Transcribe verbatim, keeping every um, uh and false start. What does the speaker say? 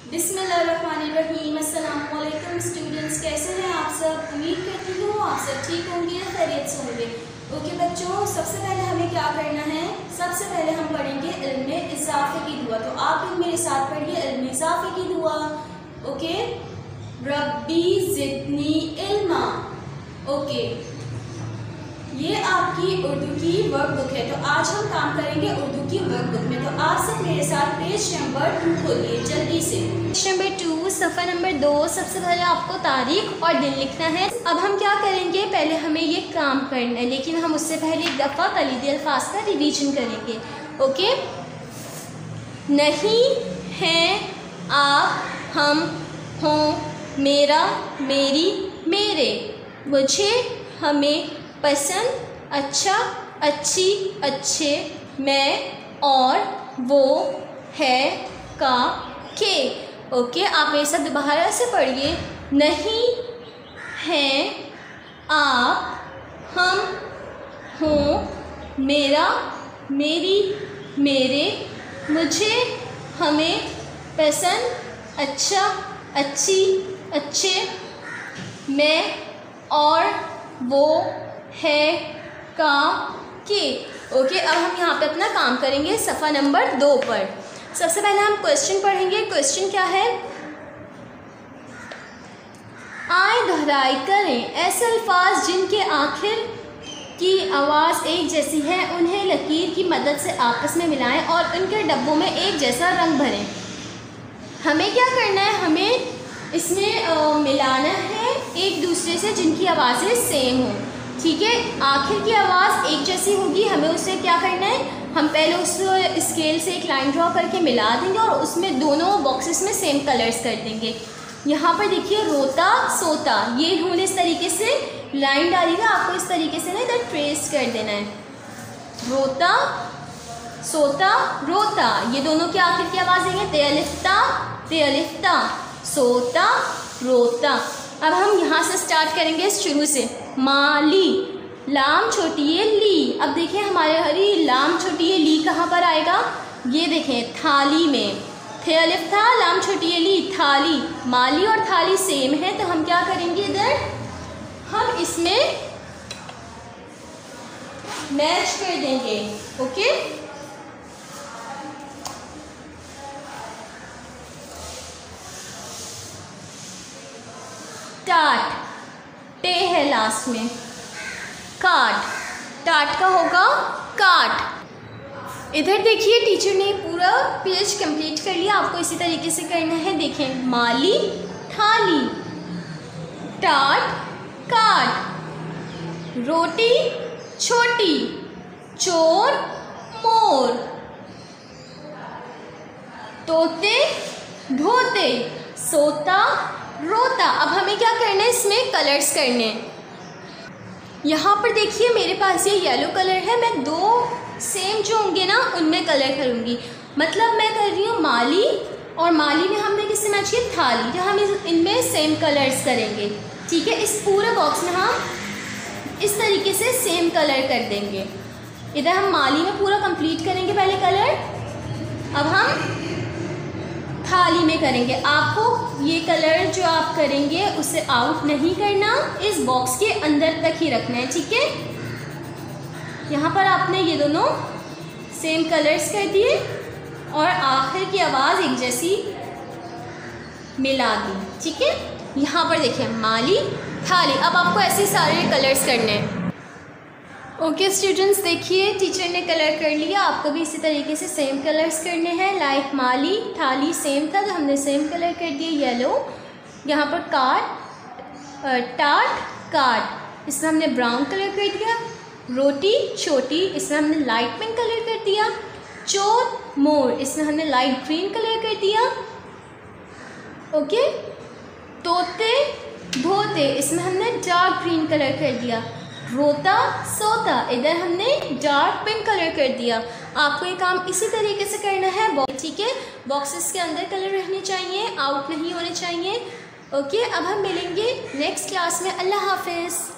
बिस्मिल्लाहिर्रहमानिर्रहीम। अस्सलाम वालेकुम स्टूडेंट्स, कैसे हैं आप सब? उम्मीद करती हूँ आप सब ठीक होंगे, खैरियत से होंगे। ओके बच्चों, सबसे पहले हमें क्या करना है? सबसे पहले हम पढ़ेंगे इल्म इज़ाफ़े की दुआ। तो आप लोग मेरे साथ पढ़िए इल्म इज़ाफ़े की दुआ। ओके, रब्बी ज़िदनी इल्मा। ओके, ये आपकी उर्दू की वर्कबुक है। तो आज हम काम करेंगे उर्दू की वर्कबुक में। तो आप सब मेरे साथ पेज नंबर टू खोलिए जल्दी से। पेज नंबर टू, सफ़ा नंबर दो। सबसे पहले आपको तारीख और दिन लिखना है। अब हम क्या करेंगे, पहले हमें ये काम करना है, लेकिन हम उससे पहले एक दफ़ा कलीदी अल्फाज का रिवीजन करेंगे। ओके, नहीं, हैं, आप, हम, हों, मेरा, मेरी, मेरे, मुझे, हमें, पसंद, अच्छा, अच्छी, अच्छे, मैं, और, वो, है, का, के। ओके, आप मेरे साथ दोबारा से पढ़िए। नहीं, हैं, आप, हम, हों, मेरा, मेरी, मेरे, मुझे, हमें, पसंद, अच्छा, अच्छी, अच्छे, मैं, और, वो, है, का, के। ओके, अब हम यहाँ पे अपना काम करेंगे सफ़ा नंबर दो पर। सबसे पहले हम क्वेश्चन पढ़ेंगे। क्वेश्चन क्या है? आए दोहराई करें ऐसे अल्फाज जिनके आखिर की आवाज़ एक जैसी है, उन्हें लकीर की मदद से आपस में मिलाएं और उनके डब्बों में एक जैसा रंग भरें। हमें क्या करना है? हमें इसमें आ, मिलाना है एक दूसरे से जिनकी आवाज़ें सेम हों। ठीक है, आखिर की आवाज़ एक जैसी होगी, हमें उससे क्या करना है? हम पहले उस स्केल से एक लाइन ड्रॉ करके मिला देंगे और उसमें दोनों बॉक्सेस में सेम कलर्स कर देंगे। यहाँ पर देखिए, रोता, सोता, ये इन्होंने इस तरीके से लाइन डाली है, आपको इस तरीके से ना इधर ट्रेस कर देना है। रोता, सोता, रोता, ये दोनों के आखिर की आवाज़ देंगे। ते अलिफ्ता, ते अलिफ्ता, सोता, रोता। अब हम यहाँ से स्टार्ट करेंगे शुरू से। माली, लाम छोटी है ली। अब देखें हमारे हरी लाम छोटी है ली कहाँ पर आएगा? ये देखें, थाली में। थे अलिफ था, लाम छोटी है ली, थाली। माली और थाली सेम है, तो हम क्या करेंगे इधर? हम इसमें मैच कर देंगे। ओके, टाट, टे है लास्ट में। काट, टाट का होगा काट। इधर देखिए, टीचर ने पूरा पेज कंप्लीट कर लिया, आपको इसी तरीके से करना है। देखें, माली, थाली, टाट, काट, रोटी, छोटी, चोर, मोर, तोते, धोते, सोता, रोता। अब हमें क्या करना है? इसमें कलर्स करने हैं। यहाँ पर देखिए मेरे पास ये येलो कलर है, मैं दो सेम जो होंगे ना उनमें कलर करूँगी। मतलब मैं कर रही हूँ माली, और माली में हमने किससे मैच किया? थाली। जो हम इनमें सेम कलर्स करेंगे। ठीक है, इस पूरे बॉक्स में हम इस तरीके से सेम कलर कर देंगे। इधर हम माली में पूरा कंप्लीट करेंगे पहले कलर, अब हम थाली में करेंगे। आपको ये कलर जो आप करेंगे उसे आउट नहीं करना, इस बॉक्स के अंदर तक ही रखना है। ठीक है, यहाँ पर आपने ये दोनों सेम कलर्स कर दिए और आखिर की आवाज़ एक जैसी मिला दी। ठीक है, यहाँ पर देखिए माली, थाली। अब आपको ऐसे सारे कलर्स करने हैं। ओके स्टूडेंट्स, देखिए टीचर ने कलर कर लिया, आपको भी इसी तरीके से सेम कलर्स करने हैं। लाइक माली, थाली सेम था तो हमने सेम कलर कर दिए येलो। यहाँ पर काट, टाट, काट, इसमें हमने ब्राउन कलर कर दिया। रोटी, छोटी, इसमें हमने लाइट पिंक कलर कर दिया। चोर, मोर, इसमें हमने लाइट ग्रीन कलर कर दिया। ओके, तोते, धोते, इसमें हमने डार्क ग्रीन कलर कर दिया। रोता, सोता, इधर हमने डार्क पिंक कलर कर दिया। आपको ये काम इसी तरीके से करना है। ठीक है, बॉक्सेस के अंदर कलर रहने चाहिए, आउट नहीं होने चाहिए। ओके, अब हम मिलेंगे नेक्स्ट क्लास में। अल्लाह हाफिज़।